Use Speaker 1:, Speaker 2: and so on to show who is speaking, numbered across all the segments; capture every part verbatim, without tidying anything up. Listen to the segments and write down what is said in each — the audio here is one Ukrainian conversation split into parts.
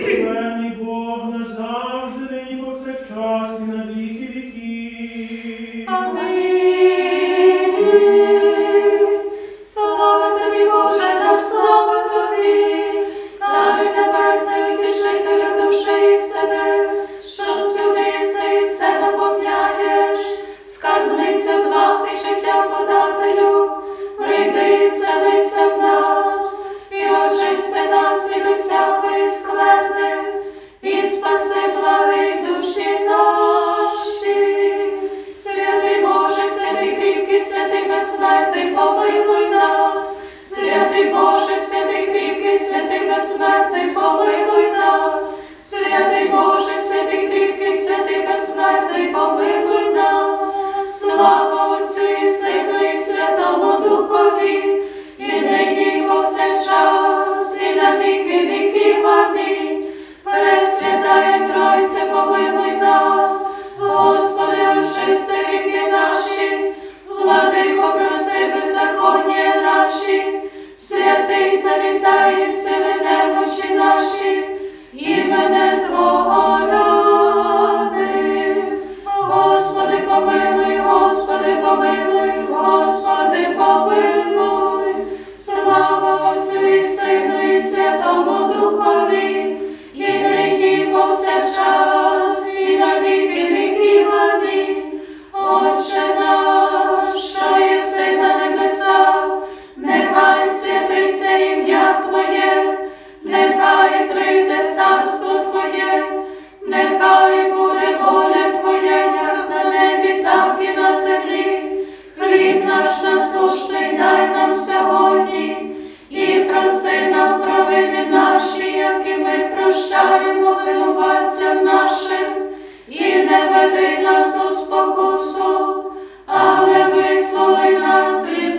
Speaker 1: Благословений Бог наш завжди, нині повсякчас і на віки віків.
Speaker 2: Амінь. Слава тобі, Боже наш, слава тобі, Царю небесний, утішителю душі істини, що всюди єси і все наповняєш, скарбниця благ і життя подателю, прийди і вселися в нас, і очисти нас від усякої скверни, і спаси благи душі наші. Святий Боже, святий кріпкий, святий безсмертний, помилуй нас. Святий Боже, святий кріпкий, святий безсмертний, помилуй нас. Святий Боже, святий кріпкий, святий безсмертний, помилуй нас. Слава Отцю і Сину і Святому Духові, і нині і повсякчас, і на віки віків. Амінь. Пресвятая Тройця, помилуй нас. Господи, очисти гріхи наші, Владико, прости беззаконня наші, святий завітай і зціли немочі наші, імене Твого ради. Господи, помилуй, Господи, помилуй, Господи, помилуй. Слава Отцю і Сину і Святому Духові, і нині і повсякчас, і на віки віків. Амінь. Отче наш, що єси на небесах, нехай святиться ім'я Твоє, нехай прийде царство Твоє, нехай буде воля Твоя, як на небі, так і на землі. Хліб наш насущний дай нам сьогодні, і прости нам провини наші, які ми прощаємо винуватцям нашим, і не веди нас у спокусу, але визволи нас від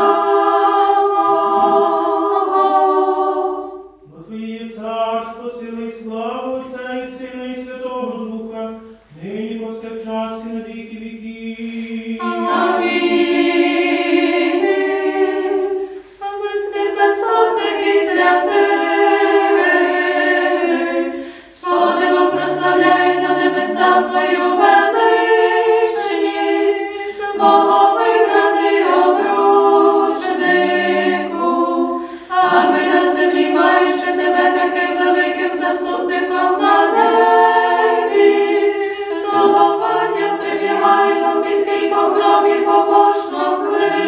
Speaker 2: лукавого.
Speaker 1: Бо Твоє є царство, сили і слава Отця і Сина і Святого Духа, нині повсякчас і на віки віків.
Speaker 2: Амінь. Безмір безславних і святих, сходимо, прославляй на небеса Твою величність, Боговибраний обручнику, а ми на землі, маючи Тебе таким великим заступником на небі, з угованням прибігаємо під Твій покров і побожно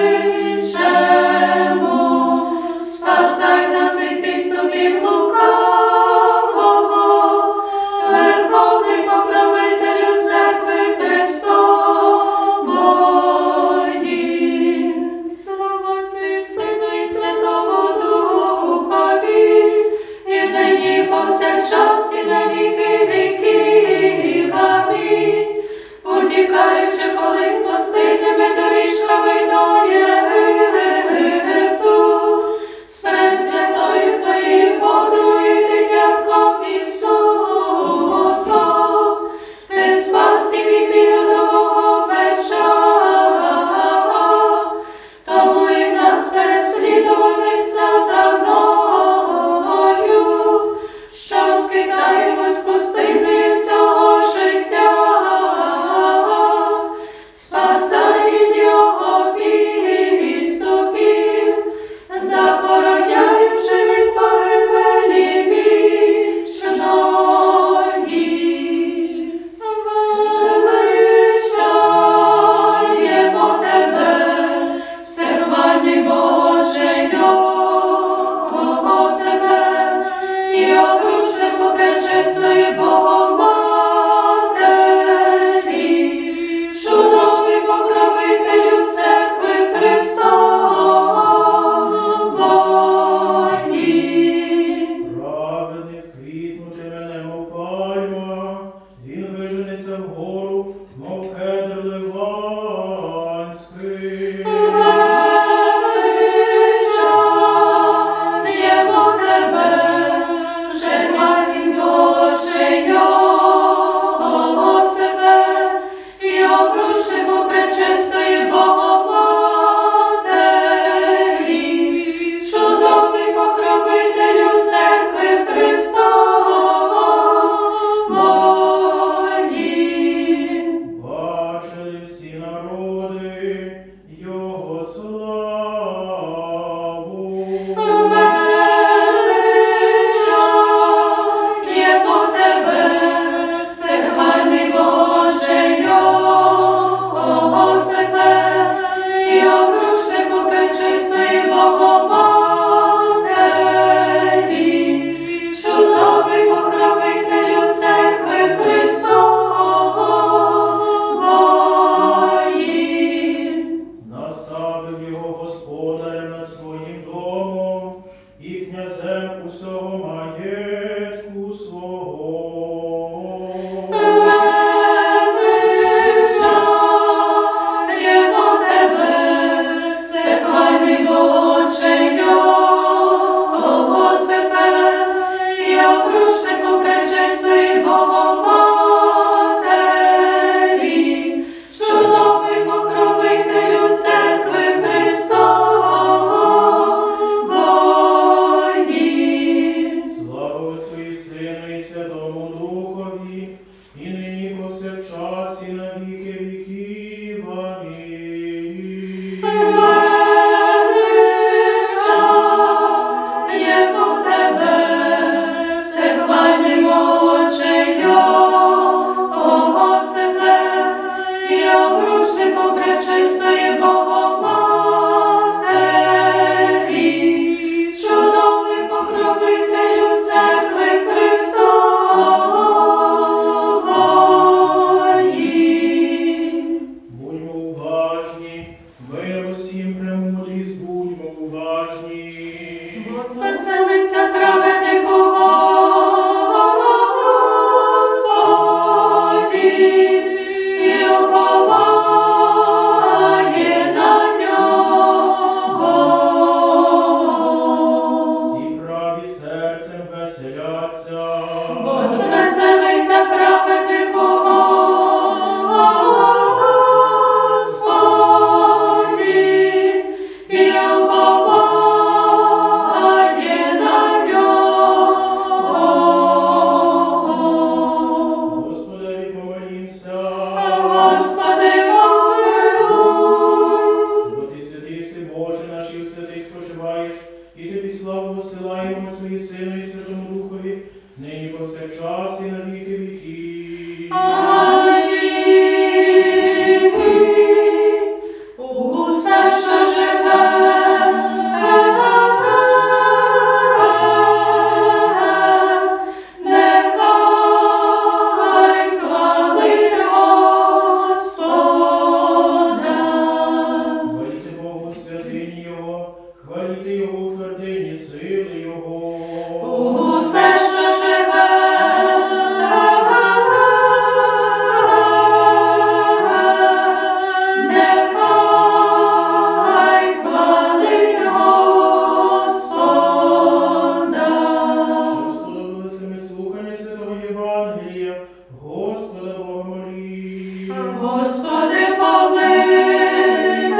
Speaker 2: кличемо. Спасай нас від підступів лукавого, Верховний покровителю церкви Христової. Слава Отцю і Сину і Святому Духові, і нині і повсякчас, і на віки віків. Амінь. Утікаючи колись пустинними доріжками до Єгипту, з пресвятою Твоїм подругою дитятком Ісусом, Ти спас їх від іродового меча, тому і нас переслідуваних сатаною, що скитаємось пустиною цього життя, спасай від його підступів, захороняючи від погибелі вічної. Величаємо Тебе, всехвальний Боже, Йосифе, і обручнику пречистої Богоматері, чудовий покровителю церкви Христової.
Speaker 1: Праведник квітнутиме немов пальма, він виженеться вгору, мов кедр ливанський.
Speaker 2: Величаємо Тебе, Чудовий покровителю церкви Христової.
Speaker 1: Наставив його господарем над своїм домом і князем усього маєтку свого.
Speaker 2: Величаємо тебе, всехвальний Боже Йосифе, і обручнику пречистої Богоматері, чудовий покровителю церкви Христової.
Speaker 1: Слава Отцю і Сину і Святому Духові, і нині повсякчас і на віки віків. Амінь.
Speaker 2: Величаємо тебе, всехвальний Боже Йосифе, і обручнику пречистої Богоматері, чудовий покровителю церкви Христової.
Speaker 1: Будьмо уважні, мир усім премудрість, будьмо уважні.
Speaker 2: Веселиться праведнику Господі, і уповає на нього.
Speaker 1: Всі праві серцем веселяться.
Speaker 2: Возвеселиться праведнику Господі, і уповає на нього.
Speaker 1: Господи, помолімся.
Speaker 2: Господи, помилуй.
Speaker 1: Бо ти святий си Боже наш, і в святих споживаєш, і тобі славу посилаємо Отцю і Сину і Святому Духові, нині повсякчас і на віки віків.
Speaker 2: Амінь. Усе, що живе, нехай хвалить Господа.
Speaker 1: Хваліте Богу у святині Його, хваліте Його у твердині сили Його.
Speaker 2: Усе, що живе, нехай хвалить Господа.
Speaker 1: Що сподобалося ми слухання Святого Євангелія, Господа Бога молі.
Speaker 2: Господи, помилуй,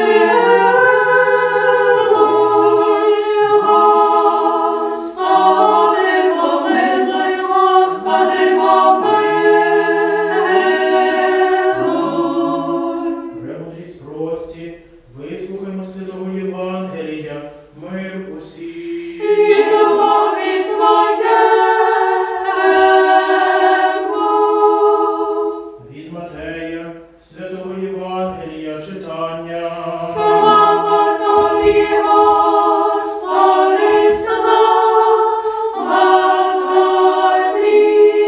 Speaker 2: Господи, помилуй, Господи, помилуй.
Speaker 1: Премудрість прості, вислухаймо Святого Євангелія, мир усім.
Speaker 2: І любові Твоєму.
Speaker 1: Від Матея, Святого Євангелія, читання.
Speaker 2: Слава Тобі, Господи, слава Тобі.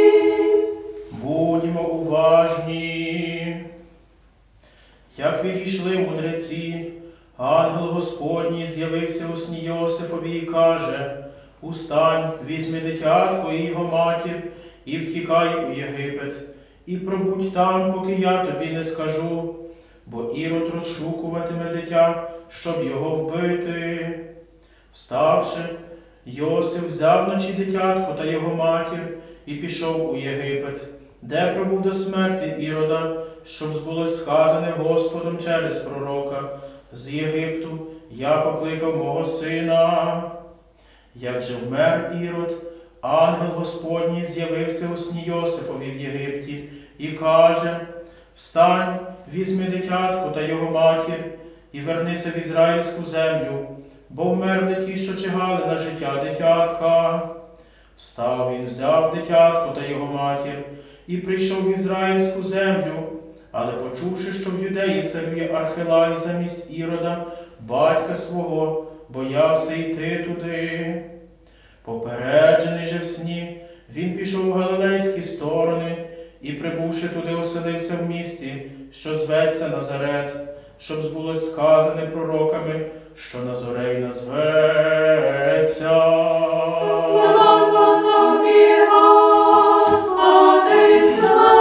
Speaker 1: Будьмо уважні. Як відійшли мудреці, ангел Господній з'явився у сні Йосифові і каже: «Устань, візьми дитятко і його матір, і втікай у Єгипет, і пробудь там, поки я тобі не скажу, бо Ірод розшукуватиме дитя, щоб його вбити». Вставши, Йосиф взяв вночі дитятко та його матір і пішов у Єгипет, де пробув до смерти Ірода, щоб збулось сказане Господом через пророка: «З Єгипту я покликав мого сина». Як же вмер Ірод, ангел Господній з'явився у сні Йосифові в Єгипті і каже: «Встань, візьми дитятко та його матір і вернися в ізраїльську землю, бо вмерли ті, що чигали на життя дитятка». Встав він, взяв дитятко та його матір і прийшов в ізраїльську землю, але почувши, що в Юдеї царює Архелай замість Ірода, батька свого, боявся йти туди. Попереджений же в сні, він пішов у галилейські сторони і, прибувши туди, оселився в місті, що зветься Назарет, щоб збулось сказане пророками, що Назорей назветься.
Speaker 2: Слава тобі, Господи,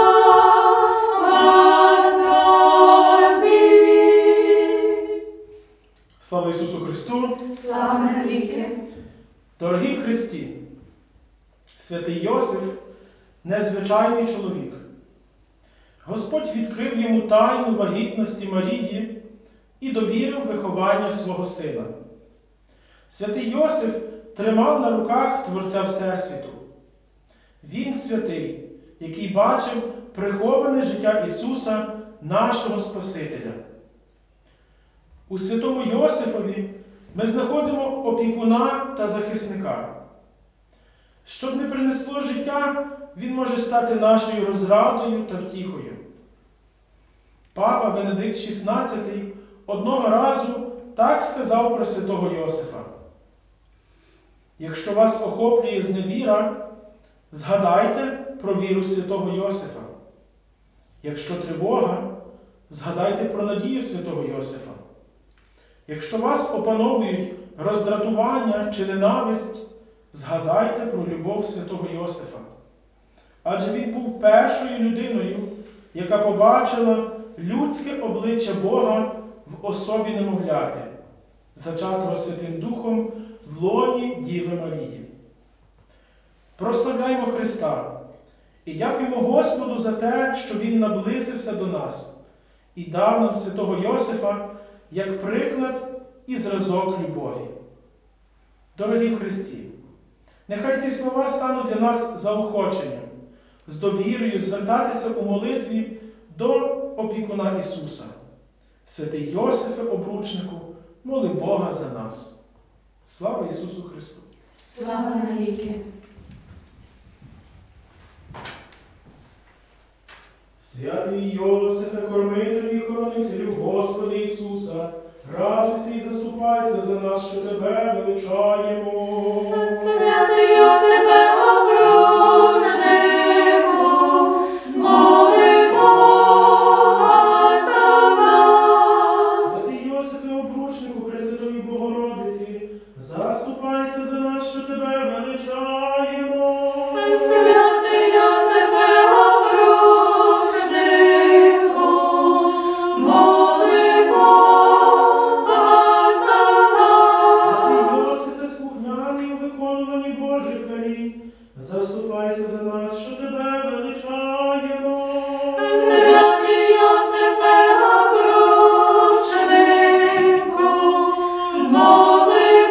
Speaker 2: слава тобі.
Speaker 1: Слава Ісусу Христу!
Speaker 2: Слава навіки.
Speaker 1: Дорогі в Христі! Святий Йосиф – незвичайний чоловік. Господь відкрив йому тайну вагітності Марії і довірив виховання свого сина. Святий Йосиф тримав на руках Творця Всесвіту. Він святий, який бачив приховане життя Ісуса, нашого Спасителя. У святому Йосифові ми знаходимо опікуна та захисника. Щоб не принесло життя, він може стати нашою розрадою та втіхою. Папа Венедикт шістнадцятий одного разу так сказав про святого Йосифа: «Якщо вас охоплює зневіра, згадайте про віру святого Йосифа. Якщо тривога, згадайте про надію святого Йосифа. Якщо вас опановують роздратування чи ненависть, згадайте про любов святого Йосифа. Адже він був першою людиною, яка побачила людське обличчя Бога в особі немовляти, зачатого Святим Духом в лоні Діви Марії». Прославляймо Христа і дякуємо Господу за те, що Він наблизився до нас і дав нам святого Йосифа як приклад і зразок любові. Дорогі в Христі, нехай ці слова стануть для нас заохоченням, з довірою звертатися у молитві до опікуна Ісуса. Святий Йосифе, обручнику, моли Бога за нас. Слава Ісусу Христу!
Speaker 2: Слава навіки.
Speaker 1: Святий Йосифе, кормителю і хоронителю Господи Ісуса, радуйся і заступайся за нас, що Тебе величаємо.
Speaker 2: Святий Йосифе, обручнику, моли Бога за нас.
Speaker 1: Святий Йосифе, обручнику Пресвятої Богородиці, заступайся за нас, що Тебе величаємо.
Speaker 2: Святий Йосифе, обручнику, моли Бога за нас.
Speaker 1: Святий Йосифе, слухняний у виконуванні Божих велінь, заступайся за нас, що Тебе величаємо.
Speaker 2: Святий Йосифе, обручнику, моли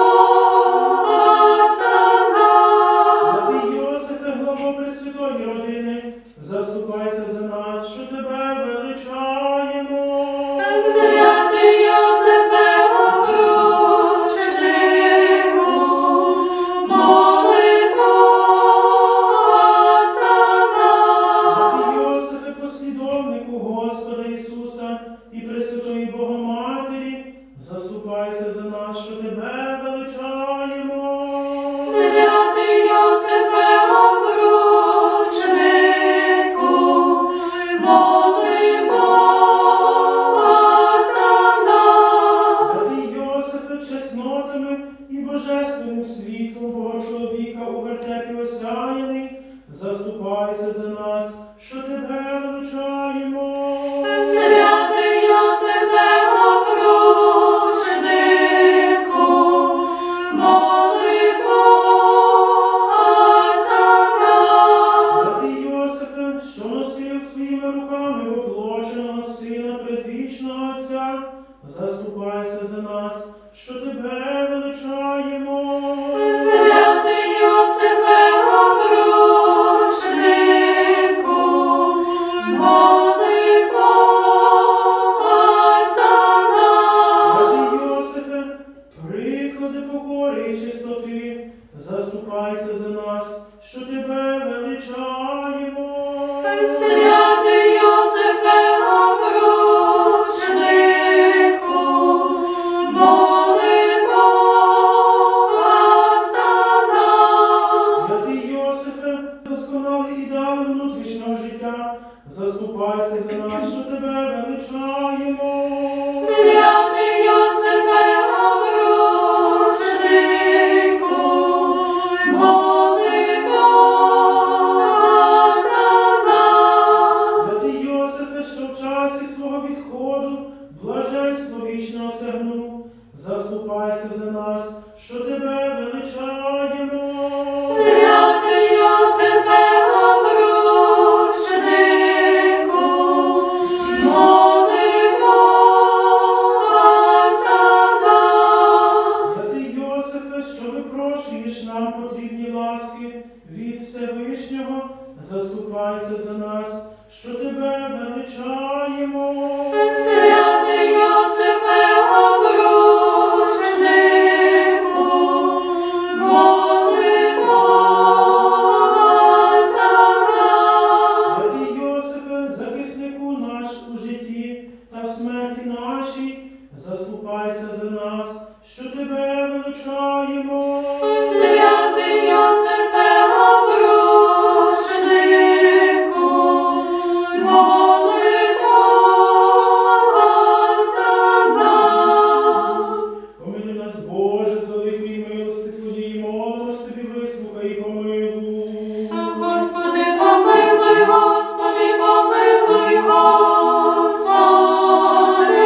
Speaker 2: Бога за нас.
Speaker 1: Святий Йосифе, главо Пресвятої родини, заступайся за нас, що Тебе величаємо.
Speaker 2: Святий Йосифе, обручнику, моли Бога за нас.
Speaker 1: Святий Йосифе, послідовнику Господа Ісуса і Пресвятої Богоматері, заступайся за нас, що Тебе величаємо.
Speaker 2: Святий Йосифе, обручнику, моли Бога за нас.
Speaker 1: Святий Йосифе, чеснотами і божественним світлом Бога чоловіка у вертепі осяяний, заступайся за нас, що Тебе величаємо.
Speaker 2: Святий Йосифе, обручнику, моли Бога за нас.
Speaker 1: Святий Йосифе, що носив своїми руками воплоченого Сина предвічного Отця, заступайся за нас, що Тебе величаємо.
Speaker 2: Святий Йосифе, обручнику, моли Бога за нас.
Speaker 1: Святий Йосифе, приклади покори і чистоти, заступайся за нас, що Тебе величаємо.
Speaker 2: Святий Йосифе, обручнику, моли Бога за нас.
Speaker 1: Святий Йосифе, заступайся за нас, що тебе величаємо.
Speaker 2: Святий Йосифе, обручнику, моли Бога за нас.
Speaker 1: Святий Йосифе, що в часі свого відходу блаженство вічне осягнув, заступайся за нас, що тебе величаємо.
Speaker 2: Святий Йосифе, обручнику, моли Бога за нас.
Speaker 1: Святий Йосифе, що випрошуєш нам потрібні ласки від Всевишнього, заступайся за нас, що тебе величаємо.
Speaker 2: Святий Йосифе, обручнику, моли Бога за нас.
Speaker 1: Святий Йосифе, захиснику наш у житті та в смерті нашій, заступайся за нас, що тебе величаємо.
Speaker 2: Святий Йосифе, обручнику, моли Бога за нас.
Speaker 1: Помилуй нас, Боже, з великої милости Твоєї, молимось Тобі, вислухай і помилуй.
Speaker 2: Господи, помилуй, Господи, помилуй, Господи,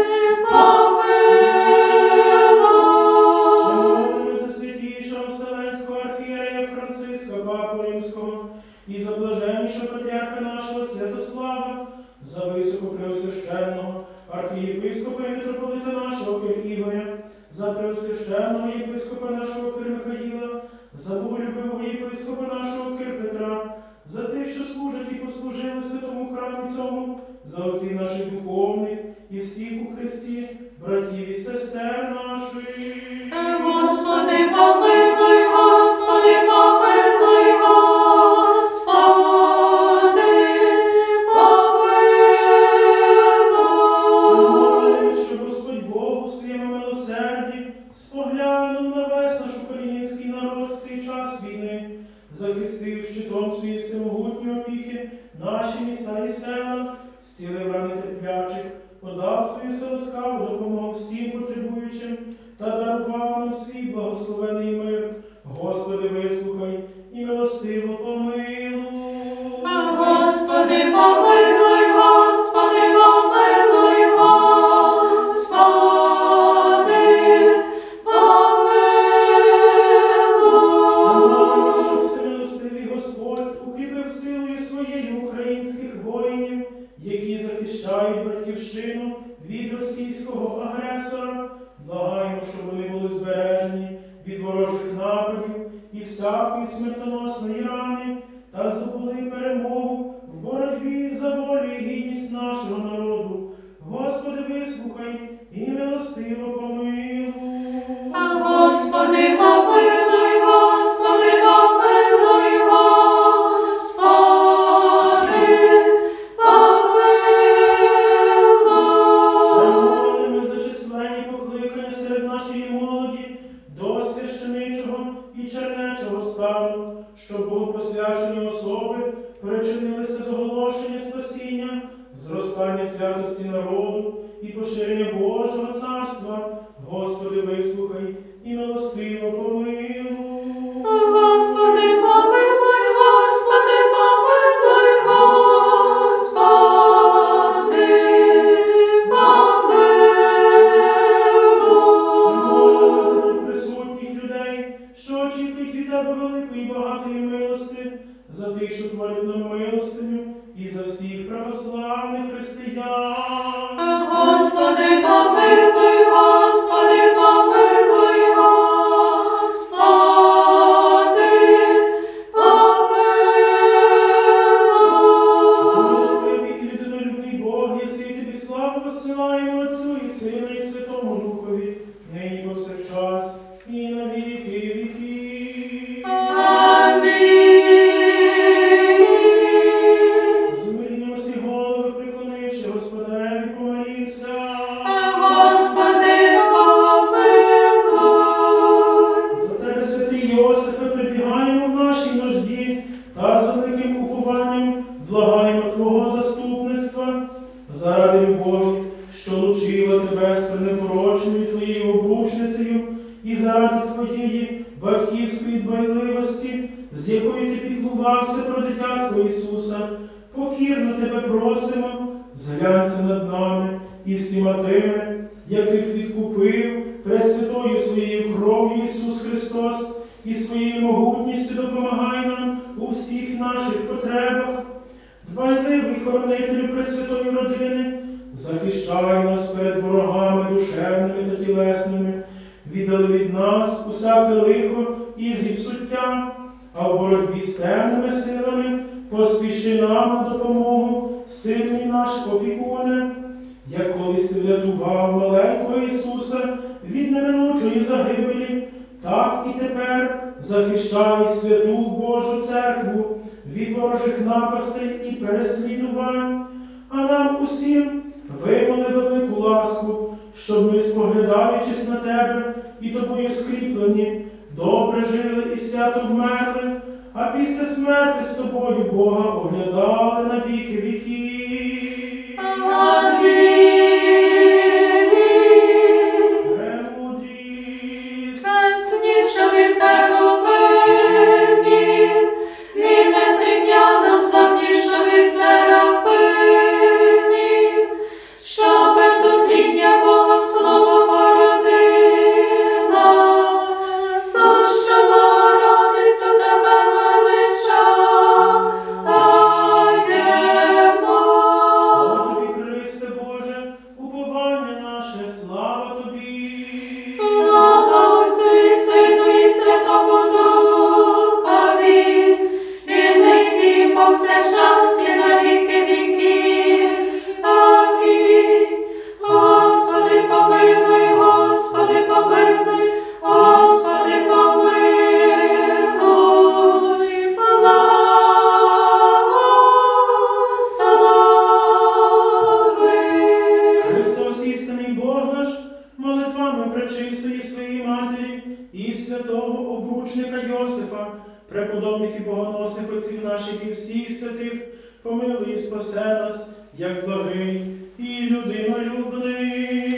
Speaker 2: помилуй.
Speaker 1: Шануємо за святішого Вселенського архієрея Франциска, Папу Римського, і за блаженнішого патріарха нашого Святослава, за високопреосвященного архієпископа і митрополита нашого Кир Ігоря, за преосвященного єпископа нашого Кир Михаїла, за боголюбивого єпископа нашого Кир Петра, за тих, що служать і послужили в святому храмі цьому, за отців наших духовних і всіх у Христі, братів і сестер наших.
Speaker 2: Господи, помилуй, Господи, помилуй, Господи, помилуй.
Speaker 1: Щоб Господь Бог у своєму милосерді споглянув на весь наш український народ в цей час війни, захистив щитом своєї всемогутньої опіки наші міста і села, зцілив рани терплячих, подав свою солоскаву допомогу всім потребуючим та дарував нам свій благословений мир. Господи, вислухай і милостиво помилуй.
Speaker 2: Господи, помилуй, Господи, помилуй, Господи, помилуй.
Speaker 1: Щоб всемилостивий Господь укріпив силою своєю українських воїнів, які захищають батьківщину від російського агресора. Благаємо, щоб вони були збережені від ворожих нападів і всякої смертоносної рани та здобули перемогу в боротьбі за волю і гідність нашого народу. Господи, вислухай і милостиво помилуй.
Speaker 2: Господи, помилуй, Господи, помилуй, Господи, помилуй.
Speaker 1: Молимось за численні покликання серед нашої молоді до священичого і чернечого стану, щоб богопосвячені особи причинилися до оголошення спасіння, зростання святості народу і поширення Божого царства. Господи, вислухай і милостиво помилуй.
Speaker 2: Господи, помилуй, Господи, помилуй, Господи, помилуй.
Speaker 1: За присутніх людей, що очікують від Тебе великої і багатої милости, за тих, що творять нам милостиню, і за всіх православних християн.
Speaker 2: Господи, помилуй, Господи, помилуй, Господи, помилуй.
Speaker 1: Господи, і людинолюбний Бог, єси і Тобі славу посилаємо Отцю і Сину і Святому Духові, нині повсякчас і на віки віків.
Speaker 2: Амінь.
Speaker 1: Зумиління всі голови приклонивши, Господеві помолімся.
Speaker 2: Господи, помилуй.
Speaker 1: До Тебе, святий Йосифе, прибігаємо в нашій нужді та з великим упованням благаємо Твого заступника. піклувався про дитятко Ісуса, покірно тебе просимо, зглянься над нами і всіма тими, яких відкупив пресвятою своєю кров'ю Ісус Христос, і своєю могутністю допомагай нам у всіх наших потребах. Дбайливий хоронителю Пресвятої родини, захищай нас перед ворогами душевними та тілесними, віддали від нас усяке лихо і зіпсуття, а в боротьбі з темними силами поспіши нам на допомогу, сильний наш опікуне, як колись ти врятував маленького Ісуса від неминучої загибелі, так і тепер захищай святу Божу церкву від ворожих напастей і переслідувань, а нам усім вимоли велику ласку, щоб ми, споглядаючись на тебе і тобою скріплені, добре жили і свято вмерли, а після смерти з тобою Бога оглядали на віки віків. Премудрість.
Speaker 2: Чесніше від херувимів, і незрівняно славніше від серафимів, що без утління Бога слово породила, суша Богородицю тебе величаємо.
Speaker 1: Слава тобі, Христе Боже, уповання наше, слава тобі.
Speaker 2: Слава Отцю і Сину і Святому Духові, і нині і повсякчас і на віки віків. Амінь. Господи, помилуй, Господи, помилуй, Господи, помилуй, благослови.
Speaker 1: Христос, істинний Бог наш, молитвами пречистої своєї Матері і святого обручника Йосифа, преподобних і богоносних отців наших і всіх святих, помилуй і спасе нас, як благий і людинолюбний.